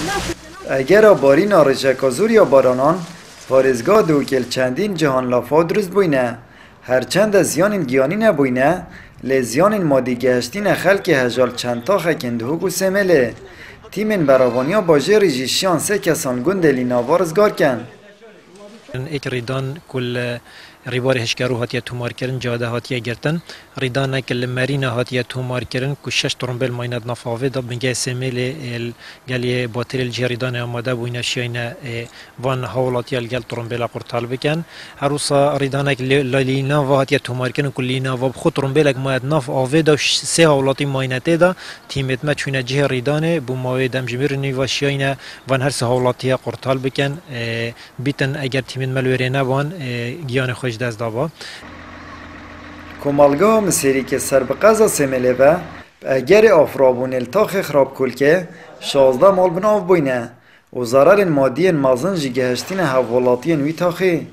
اگر بارین آرژکازور یا بارانان پارێزگا دووکل چندین جهان لافا درست بوینه هرچند زیان گیانی نبوینه لی زیان مادی گهشتین خلک هجال چند تا خکندهوک و سمله تیمین براوانیا باجه ریجیشیان سه کسان گنده لیناوا رزگار کن ایک ریدان کل ریبار هشکارو هاتیه تومار کردن جاده هاتیه گرتن ریدان کل مرینا هاتیه تومار کردن که 6 ترمبل ماینت نفاوه دا بنگه سمیل گلی باتریل جه ریدان آماده بوینه شاینه وان حولاتیه گل ترمبل قرطال بکن هر روزا ریدان لینا و هاتیه تومار کردن کل لینا و خود ترمبل ماینت نف آوه دا سه حولاتی ماینته دا تیمت ما چونه جه ریدانه بو ماوی دم جمیر نیو شاینه وان هر سه حولاتیه قرطال بکن بیتن اگر تیمت ملویرینه وان گیان خوش دست دابا کمالگاه مسیری که سر به قضا سمله و اگر آفرابون التاخ خراب کل که 16 مال بناف بوینه و ضرر مادی مازن جگهشتین حوالاتی وی تاخی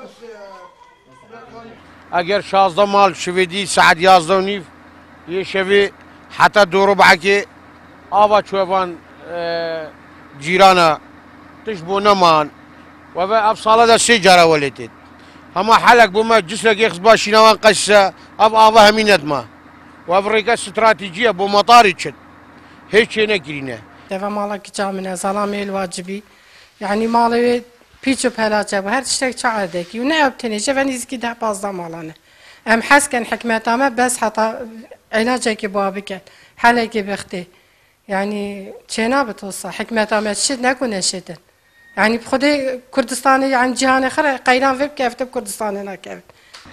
اگر 16 مال شویدی ساعت 11 و نیف یه شوی حتی 2 ربع که آوا چوبان جیرانا تشبو نمان و به افصاله دا 3 جاره ولتید هما حلق بما جسلك يخص باشي نوان قصة أب آبا همينت ما وأفريقيا استراتيجية بو مطاري تشد هيك شيء نكرينه دفع مالك جامنا سلامي الواجبي يعني مالي بيتشو بهلا جاب هر تشتك شعردك ونعب تنيجة فنيزكي ده بازدا مالانه ام حس كان حكمتامه بس حتى علاجك بابك حلقك بختي يعني چنا بتوصى حكمتامه شد نكون شدن يعني بخده كردستان يعني جهان آخر قيران ويب كيفت بكردستان نكيفت.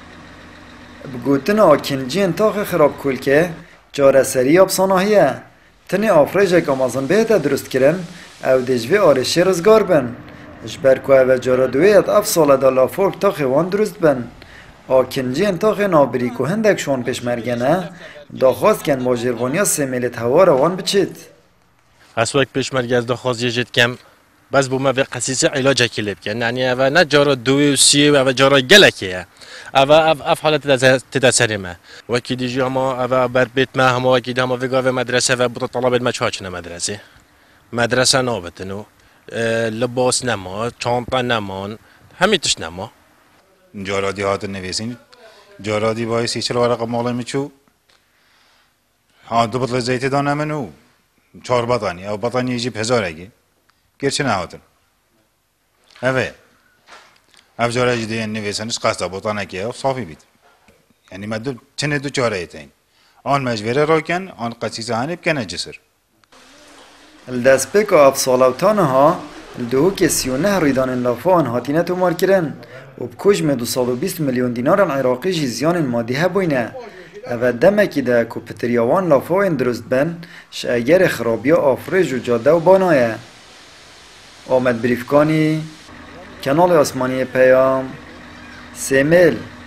بگوتن آکنجین تاخ خراب کل که جاره سری ابسانهیه تنی آفریجک آمازن بهت درست کرن او دجوی آرشی رزگار بن جبر که او جاره دویت اف ساله دا لافوک تاخ وان درست بن آکنجین تاخ نابری که هندک شون پیش مرگنه داخواست کن باجروانیا سمیلت هوا روان بچید اسواک پیش مرگ از داخواست یجید کم بس بوما به قصیصه علاج کلیب کن یعنی اوه نه جارا دوی و سی و اوه جارا گلکیه اوه اف حالت تدسریمه وکی دیجی هما اوه بر بیت ما هما وکی دی هما وگاوه مدرسه و بودا طلابت ما چاچنه مدرسه نابتنو لباس نما چانتا نمان همیتش نما جارا دی هات نویسین جارا دی بای 30 ورقه مال میچو ها دو بطل زیت دانه منو 4 بطانی او بطانی یجیب 1000 اگه گرچه نهاتن اوه اف جاره جدی نویسنش قصد بطانه که صافی بید یعنی مدو چنه دو جاره ایتین آن مجوره را کن آن قصیصه هنب کنه جسر الدسپک آف سالاوتانه ها الدهو که 39 ریدان لافان هاتینه تومار کرن و بکجم 220 میلیون دینار عراقی زیان مادی هبوینه او دمکی ده کپتریاوان لافاین درست بن شاگر خرابیا آفریج و جاده و بانایه آمد بریفکانی کانال آسمانی پیام سیمیل